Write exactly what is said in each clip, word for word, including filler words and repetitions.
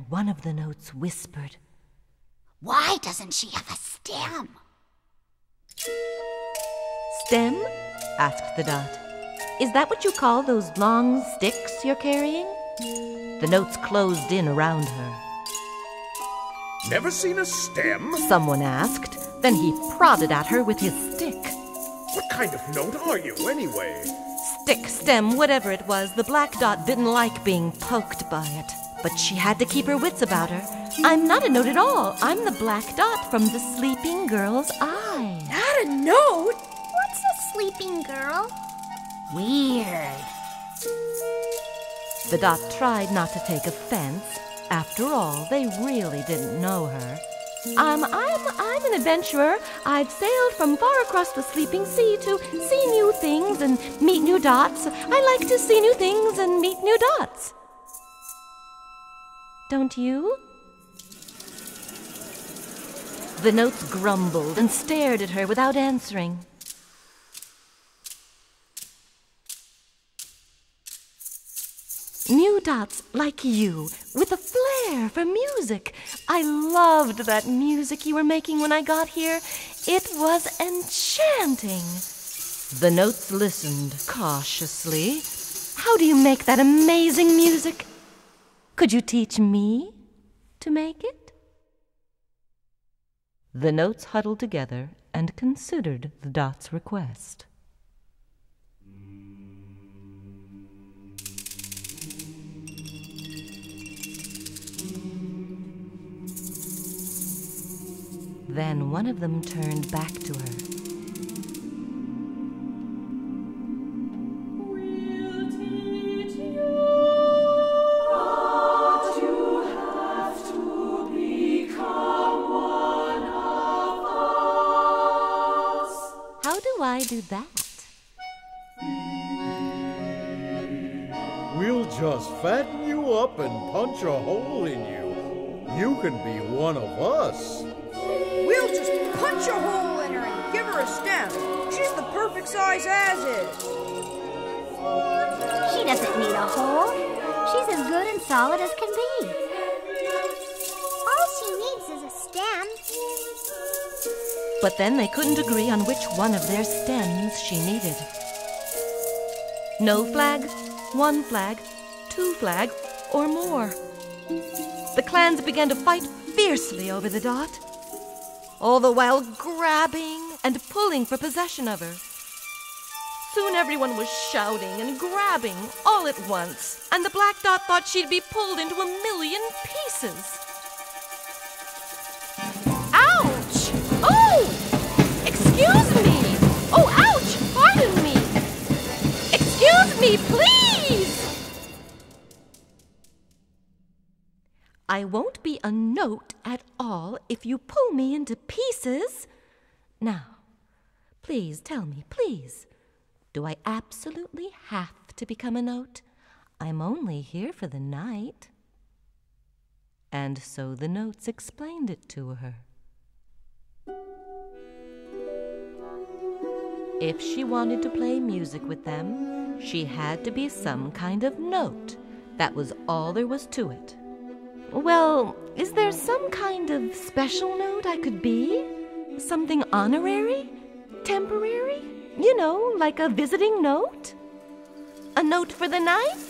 one of the notes whispered, "Why doesn't she have a stem?" "Stem?" asked the dot. "Is that what you call those long sticks you're carrying?" The notes closed in around her. "Never seen a stem?" someone asked. Then he prodded at her with his stick. "What kind of note are you, anyway?" Stick, stem, whatever it was, the black dot didn't like being poked by it. But she had to keep her wits about her. "I'm not a note at all. I'm the black dot from the sleeping girl's eye." Not a note? What's a sleeping girl? Weird. The dot tried not to take offense. After all, they really didn't know her. Um, I'm, I'm an adventurer. I've sailed from far across the sleeping sea to see new things and meet new dots. I like to see new things and meet new dots. Don't you? The notes grumbled and stared at her without answering. New dots like you, with a flair for music. I loved that music you were making when I got here. It was enchanting. The notes listened cautiously. How do you make that amazing music? Could you teach me to make it? The notes huddled together and considered the dot's request. Then one of them turned back to her. "We'll teach you, but you have to become one of us." How do I do that? "We'll just fatten you up and punch a hole in you. You can be one of us." We'll just punch a hole in her and give her a stem. She's the perfect size as is. She doesn't need a hole. She's as good and solid as can be. All she needs is a stem. But then they couldn't agree on which one of their stems she needed. No flag, one flag, two flag, or more. The clans began to fight fiercely over the dot, all the while grabbing and pulling for possession of her. Soon everyone was shouting and grabbing all at once, and the black dot thought she'd be pulled into a million pieces. Ouch! Oh! Excuse me! Oh, ouch! Pardon me! Excuse me, please! I won't be a note at all if you pull me into pieces. Now, please tell me, please, do I absolutely have to become a note? I'm only here for the night. And so the notes explained it to her. If she wanted to play music with them, she had to be some kind of note. That was all there was to it. Well, is there some kind of special note I could be? Something honorary? Temporary? You know, like a visiting note? A note for the night?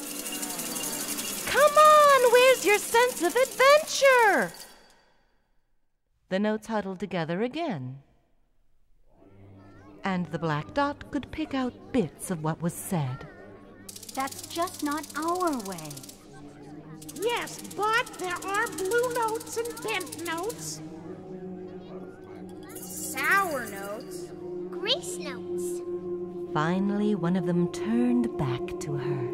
Come on, where's your sense of adventure? The notes huddled together again. And the black dot could pick out bits of what was said. That's just not our way. Yes, but there are blue notes and bent notes. Sour notes. Grease notes. Finally, one of them turned back to her.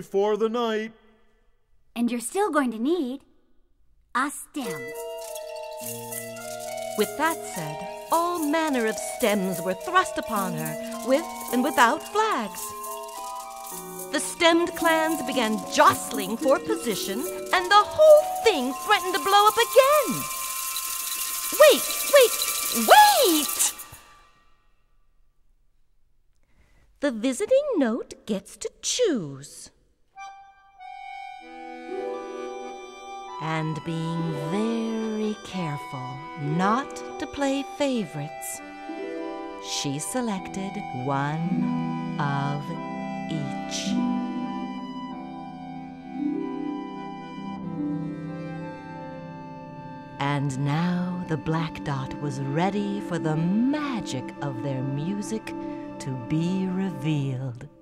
before the night. And you're still going to need a stem. With that said, all manner of stems were thrust upon her, with and without flags. The stemmed clans began jostling for position, and the whole thing threatened to blow up again. Wait, wait, wait! The visiting note gets to choose. And being very careful not to play favorites, she selected one of each. And now the black dot was ready for the magic of their music to be revealed.